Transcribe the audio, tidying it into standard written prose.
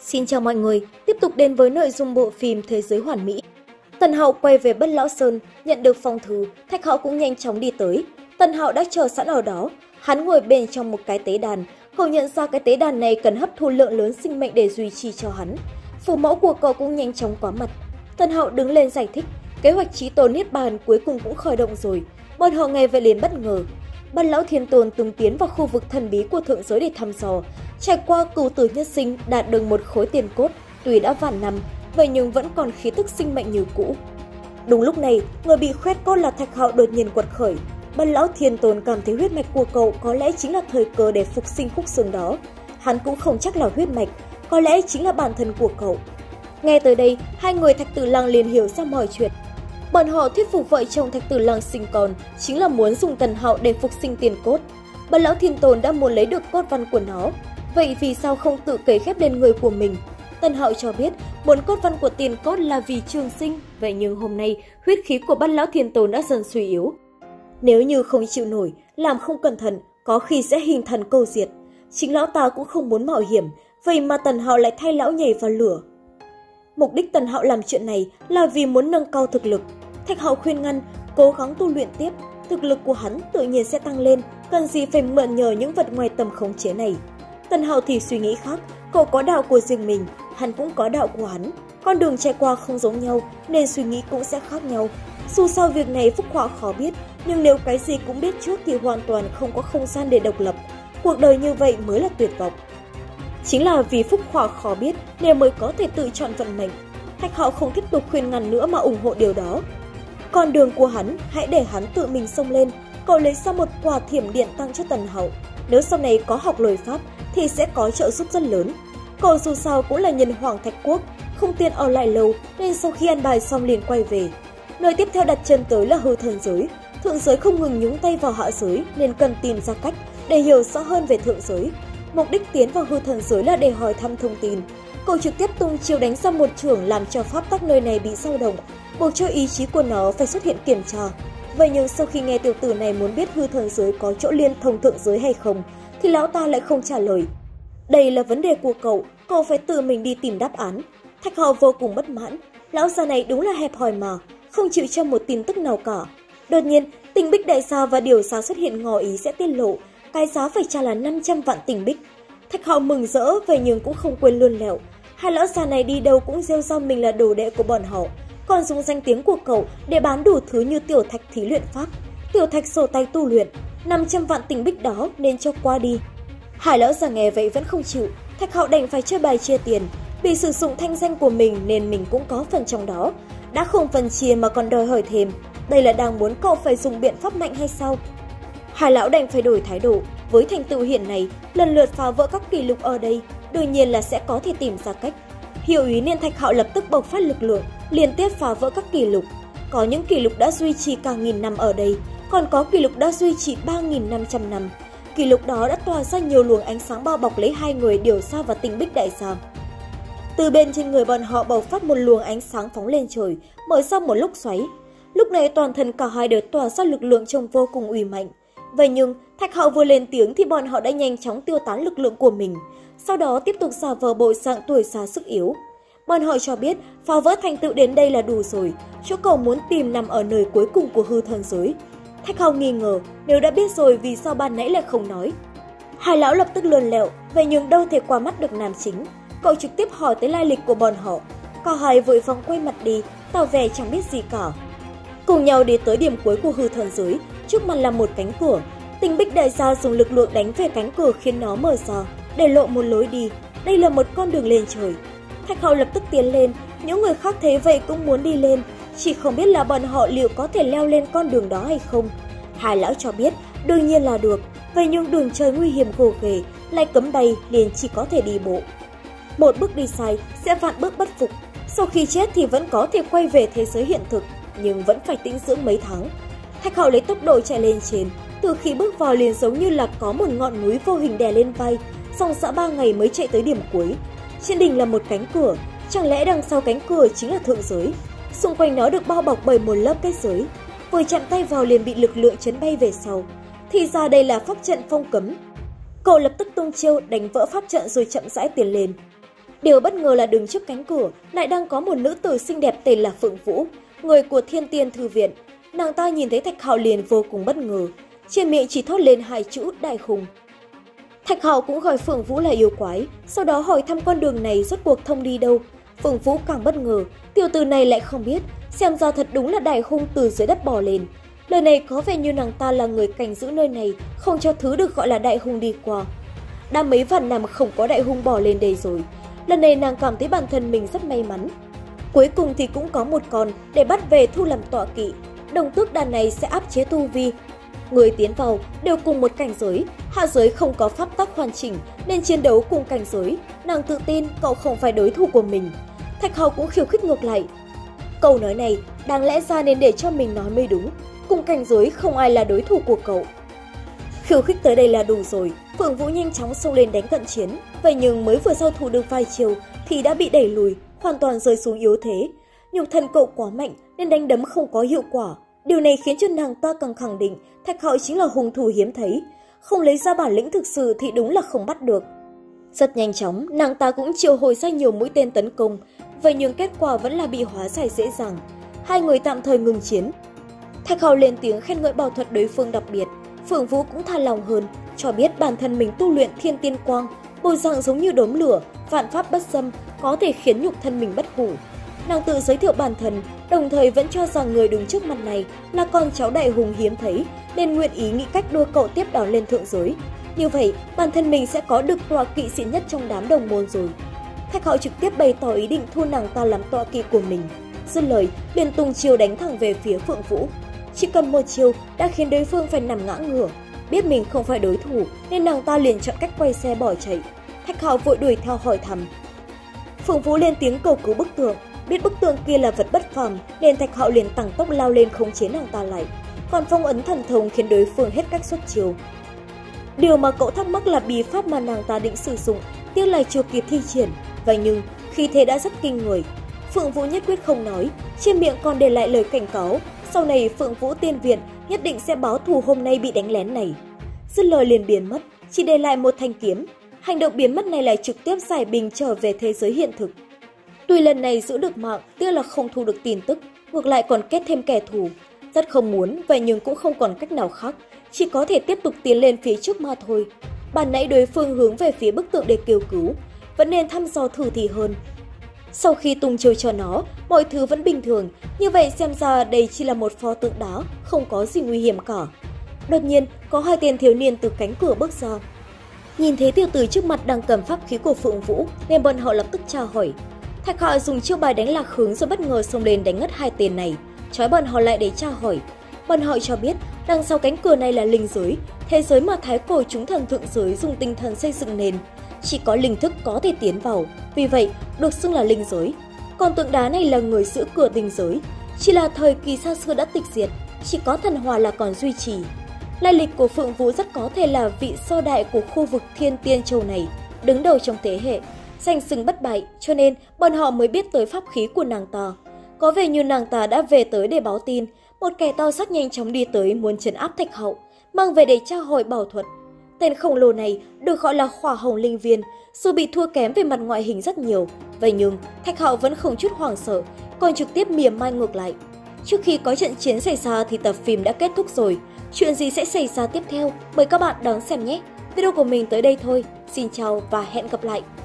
Xin chào mọi người, tiếp tục đến với nội dung bộ phim Thế giới hoàn mỹ. Tần Hạo quay về Bất Lão Sơn, nhận được phong thư, Thạch Hạo cũng nhanh chóng đi tới. Tần Hạo đã chờ sẵn ở đó, hắn ngồi bên trong một cái tế đàn. Cậu nhận ra cái tế đàn này cần hấp thu lượng lớn sinh mệnh để duy trì cho hắn. Phụ mẫu của cậu cũng nhanh chóng có mặt. Tần Hạo đứng lên giải thích, kế hoạch chí tôn niết bàn cuối cùng cũng khởi động rồi. Bọn họ nghe vậy liền bất ngờ. Bất Lão Thiên Tôn từng tiến vào khu vực thần bí của thượng giới để thăm dò, trải qua cửu tử nhất sinh đạt được một khối tiền cốt, tuy đã vạn năm, vậy nhưng vẫn còn khí tức sinh mệnh như cũ. Đúng lúc này, người bị khoét cốt là Thạch Hạo đột nhiên quật khởi. Bất Lão Thiên Tôn cảm thấy huyết mạch của cậu có lẽ chính là thời cơ để phục sinh khúc xương đó. Hắn cũng không chắc là huyết mạch, có lẽ chính là bản thân của cậu. Nghe tới đây, hai người Thạch Tử Lăng liền hiểu ra mọi chuyện. Bọn họ thuyết phục vợ chồng Thạch Tử Lăng sinh con chính là muốn dùng Tần Hạo để phục sinh tiền cốt. Bất Lão Thiên Tôn đã muốn lấy được cốt văn của nó, vậy vì sao không tự cấy ghép lên người của mình? Tần Hạo cho biết muốn cốt văn của tiền cốt là vì trường sinh, vậy nhưng hôm nay huyết khí của Bất Lão Thiên Tôn đã dần suy yếu. Nếu như không chịu nổi, làm không cẩn thận, có khi sẽ hình thần câu diệt. Chính lão ta cũng không muốn mạo hiểm, vậy mà Tần Hạo lại thay lão nhảy vào lửa. Mục đích Tần Hạo làm chuyện này là vì muốn nâng cao thực lực. Thạch Hạo khuyên ngăn, cố gắng tu luyện tiếp, thực lực của hắn tự nhiên sẽ tăng lên, cần gì phải mượn nhờ những vật ngoài tầm khống chế này. Tần Hạo thì suy nghĩ khác, cậu có đạo của riêng mình, hắn cũng có đạo của hắn. Con đường trải qua không giống nhau nên suy nghĩ cũng sẽ khác nhau. Dù sao việc này Phúc Họa khó biết, nhưng nếu cái gì cũng biết trước thì hoàn toàn không có không gian để độc lập. Cuộc đời như vậy mới là tuyệt vọng. Chính là vì Phúc Họa khó biết nên mới có thể tự chọn vận mệnh. Thạch Hạo không tiếp tục khuyên ngăn nữa mà ủng hộ điều đó. Con đường của hắn, hãy để hắn tự mình xông lên. Cậu lấy ra một quả thiểm điện tăng cho Tần Hạo. Nếu sau này có học lôi pháp thì sẽ có trợ giúp rất lớn. Cậu dù sao cũng là nhân hoàng Thạch Quốc, không tiện ở lại lâu nên sau khi ăn bài xong liền quay về. Nơi tiếp theo đặt chân tới là hư thần giới. Thượng giới không ngừng nhúng tay vào hạ giới nên cần tìm ra cách để hiểu rõ hơn về thượng giới. Mục đích tiến vào hư thần giới là để hỏi thăm thông tin. Cậu trực tiếp tung chiêu đánh ra một chưởng làm cho pháp tắc nơi này bị dao động, buộc cho ý chí của nó phải xuất hiện kiểm tra. Vậy nhưng sau khi nghe tiểu tử này muốn biết hư thần giới có chỗ liên thông thượng giới hay không, thì lão ta lại không trả lời. Đây là vấn đề của cậu phải tự mình đi tìm đáp án. Thạch Hạo vô cùng bất mãn, lão già này đúng là hẹp hòi mà, không chịu cho một tin tức nào cả. Đột nhiên, Tinh Bích Đại Sa và Điều Sa xuất hiện ngỏ ý sẽ tiết lộ, cái giá phải trả là 500 vạn tinh bích. Thạch Hạo mừng rỡ, vậy nhưng cũng không quên luôn lẹo. Hai lão già này đi đâu cũng rêu rao mình là đồ đệ của bọn họ, còn dùng danh tiếng của cậu để bán đủ thứ như tiểu thạch thí luyện pháp, tiểu thạch sổ tay tu luyện. 500 vạn tinh bích đó nên cho qua đi. Hai lão già nghe vậy vẫn không chịu, Thạch Hạo đành phải chơi bài chia tiền. Vì sử dụng thanh danh của mình nên mình cũng có phần trong đó. Đã không phần chia mà còn đòi hỏi thêm, đây là đang muốn cậu phải dùng biện pháp mạnh hay sao? Hai lão đành phải đổi thái độ. Với thành tựu hiện này, lần lượt phá vỡ các kỷ lục ở đây, đương nhiên là sẽ có thể tìm ra cách. Hiểu ý nên Thạch Hạo lập tức bộc phát lực lượng, liên tiếp phá vỡ các kỷ lục. Có những kỷ lục đã duy trì cả 1000 năm ở đây, còn có kỷ lục đã duy trì 3500 năm. Kỷ lục đó đã tỏa ra nhiều luồng ánh sáng bao bọc lấy hai người Điều Sa và Tinh Bích Đại Sa. Từ bên trên người bọn họ bộc phát một luồng ánh sáng phóng lên trời, mở ra một lốc xoáy. Lúc này toàn thân cả hai đều tỏa ra lực lượng trông vô cùng uy mạnh. Vậy nhưng, Thạch Hạo vừa lên tiếng thì bọn họ đã nhanh chóng tiêu tán lực lượng của mình, sau đó tiếp tục giả vờ bộ dạng tuổi già sức yếu. Bọn họ cho biết phá vỡ thành tựu đến đây là đủ rồi, chỗ cậu muốn tìm nằm ở nơi cuối cùng của hư thần giới. Thạch Hạo nghi ngờ, nếu đã biết rồi vì sao ban nãy lại không nói. Hai lão lập tức lườn lẹo, vậy nhưng đâu thể qua mắt được nam chính. Cậu trực tiếp hỏi tới lai lịch của bọn họ. Cả hai vội vàng quay mặt đi, tỏ vẻ chẳng biết gì cả. Cùng nhau đi tới điểm cuối của hư thần giới, trước mặt là một cánh cửa. Tinh Bích Đại Sa dùng lực lượng đánh về cánh cửa khiến nó mở ra, để lộ một lối đi. Đây là một con đường lên trời. Thạch Hạo lập tức tiến lên, những người khác thấy vậy cũng muốn đi lên, chỉ không biết là bọn họ liệu có thể leo lên con đường đó hay không. Hai lão cho biết, đương nhiên là được, vậy nhưng đường trời nguy hiểm gồ ghề, lại cấm bay liền chỉ có thể đi bộ. Một bước đi sai sẽ vạn bước bất phục, sau khi chết thì vẫn có thể quay về thế giới hiện thực, nhưng vẫn phải tĩnh dưỡng mấy tháng. Thạch Hạo lấy tốc độ chạy lên trên, từ khi bước vào liền giống như là có một ngọn núi vô hình đè lên vai, dòng dã 3 ngày mới chạy tới điểm cuối. Trên đỉnh là một cánh cửa, chẳng lẽ đằng sau cánh cửa chính là thượng giới? Xung quanh nó được bao bọc bởi một lớp kết giới, vừa chạm tay vào liền bị lực lượng chấn bay về sau. Thì ra đây là pháp trận phong cấm. Cậu lập tức tung chiêu đánh vỡ pháp trận rồi chậm rãi tiến lên. Điều bất ngờ là đứng trước cánh cửa lại đang có một nữ tử xinh đẹp tên là Phượng Vũ, người của Thiên Tiên Thư Viện. Nàng ta nhìn thấy Thạch Hạo liền vô cùng bất ngờ, trên miệng chỉ thốt lên hai chữ đại hùng. Thạch Hạo cũng gọi Phượng Vũ là yêu quái, sau đó hỏi thăm con đường này rốt cuộc thông đi đâu. Phượng Vũ càng bất ngờ, tiểu tử này lại không biết, xem ra thật đúng là đại hung từ dưới đất bò lên. Lời này có vẻ như nàng ta là người canh giữ nơi này, không cho thứ được gọi là đại hung đi qua. Đã mấy vạn năm không có đại hung bò lên đây rồi, lần này nàng cảm thấy bản thân mình rất may mắn. Cuối cùng thì cũng có một con để bắt về thu làm tọa kỵ, đồng tước đàn này sẽ áp chế tu vi. Người tiến vào đều cùng một cảnh giới, hạ giới không có pháp tắc hoàn chỉnh nên chiến đấu cùng cảnh giới, nàng tự tin cậu không phải đối thủ của mình. Thạch Hạo cũng khiêu khích ngược lại. Câu nói này đáng lẽ ra nên để cho mình nói mới đúng, cùng cảnh giới không ai là đối thủ của cậu. Khiêu khích tới đây là đủ rồi, Phượng Vũ nhanh chóng xông lên đánh cận chiến, vậy nhưng mới vừa giao thủ được vài chiều thì đã bị đẩy lùi, hoàn toàn rơi xuống yếu thế. Nhục thân cậu quá mạnh nên đánh đấm không có hiệu quả. Điều này khiến cho nàng ta càng khẳng định Thạch Hạo chính là hung thủ hiếm thấy, không lấy ra bản lĩnh thực sự thì đúng là không bắt được. Rất nhanh chóng, nàng ta cũng triệu hồi ra nhiều mũi tên tấn công, vậy nhưng kết quả vẫn là bị hóa giải dễ dàng. Hai người tạm thời ngừng chiến. Thạch Hạo lên tiếng khen ngợi bảo thuật đối phương đặc biệt, Phượng Vũ cũng tha lòng hơn, cho biết bản thân mình tu luyện Thiên Tiên Quang, bộ dạng giống như đốm lửa, vạn pháp bất xâm, có thể khiến nhục thân mình bất hủ. Nàng tự giới thiệu bản thân, đồng thời vẫn cho rằng người đứng trước mặt này là con cháu đại hùng hiếm thấy, nên nguyện ý nghĩ cách đưa cậu tiếp đón lên thượng giới. Như vậy, bản thân mình sẽ có được tọa kỵ xịn nhất trong đám đồng môn rồi. Thạch Hạo trực tiếp bày tỏ ý định thu nàng ta làm tọa kỵ của mình. Dứt lời, liền tung chiêu đánh thẳng về phía Phượng Vũ. Chỉ cần một chiêu đã khiến đối phương phải nằm ngã ngửa. Biết mình không phải đối thủ nên nàng ta liền chọn cách quay xe bỏ chạy. Thạch Hạo vội đuổi theo hỏi thăm. Phượng Vũ lên tiếng cầu cứu bức tượng. Biết bức tượng kia là vật bất phàm nên Thạch Hạo liền tăng tốc lao lên khống chế nàng ta lại. Còn phong ấn thần thông khiến đối phương hết cách xuất chiêu. Điều mà cậu thắc mắc là bí pháp mà nàng ta định sử dụng, tiếc là chưa kịp thi triển. Vậy nhưng khí thế đã rất kinh người. Phượng Vũ nhất quyết không nói, trên miệng còn để lại lời cảnh cáo. Sau này Phượng Vũ tiên viện nhất định sẽ báo thù hôm nay bị đánh lén này. Dứt lời liền biến mất, chỉ để lại một thanh kiếm. Hành động biến mất này lại trực tiếp giải bình trở về thế giới hiện thực. Tuy lần này giữ được mạng, tiếc là không thu được tin tức, ngược lại còn kết thêm kẻ thù. Rất không muốn, vậy nhưng cũng không còn cách nào khác, chỉ có thể tiếp tục tiến lên phía trước mà thôi. Ban nãy đối phương hướng về phía bức tượng để kêu cứu, vẫn nên thăm dò thử thì hơn. Sau khi tung chiêu cho nó, mọi thứ vẫn bình thường, như vậy xem ra đây chỉ là một pho tượng đá, không có gì nguy hiểm cả. Đột nhiên, có hai tên thiếu niên từ cánh cửa bước ra. Nhìn thấy tiểu tử trước mặt đang cầm pháp khí của Phượng Vũ, nên bọn họ lập tức tra hỏi. Thạch Hạo dùng chiêu bài đánh lạc hướng rồi bất ngờ xông lên đánh ngất hai tên này, trói bọn họ lại để tra hỏi. Bọn họ cho biết đằng sau cánh cửa này là linh giới, thế giới mà thái cổ chúng thần thượng giới dùng tinh thần xây dựng nên. Chỉ có linh thức có thể tiến vào, vì vậy được xưng là linh giới. Còn tượng đá này là người giữ cửa tinh giới, chỉ là thời kỳ xa xưa đã tịch diệt, chỉ có thần hòa là còn duy trì. Lai lịch của Phượng Vũ rất có thể là vị sơ đại của khu vực Thiên Tiên Châu này, đứng đầu trong thế hệ, danh xưng bất bại, cho nên bọn họ mới biết tới pháp khí của nàng ta. Có vẻ như nàng ta đã về tới để báo tin, một kẻ to xác nhanh chóng đi tới muốn trấn áp Thạch Hạo, mang về để tra hỏi bảo thuật. Tên khổng lồ này được gọi là Hỏa Hồng Linh Viên, dù bị thua kém về mặt ngoại hình rất nhiều, vậy nhưng Thạch Hạo vẫn không chút hoảng sợ, còn trực tiếp mỉa mai ngược lại. Trước khi có trận chiến xảy ra thì tập phim đã kết thúc rồi, chuyện gì sẽ xảy ra tiếp theo mời các bạn đón xem nhé. Video của mình tới đây thôi, xin chào và hẹn gặp lại.